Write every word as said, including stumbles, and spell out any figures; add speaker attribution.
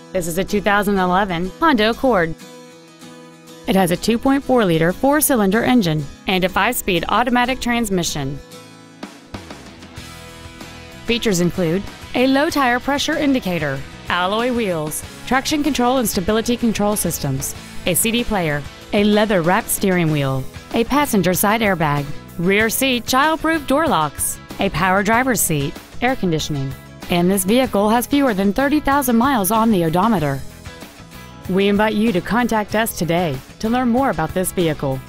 Speaker 1: This is a two thousand eleven Honda Accord. It has a two point four liter four-cylinder engine and a five-speed automatic transmission. Features include a low tire pressure indicator, alloy wheels, traction control and stability control systems, a C D player, a leather-wrapped steering wheel, a passenger side airbag, rear seat child-proof door locks, a power driver's seat, air conditioning, and this vehicle has fewer than thirty thousand miles on the odometer. We invite you to contact us today to learn more about this vehicle.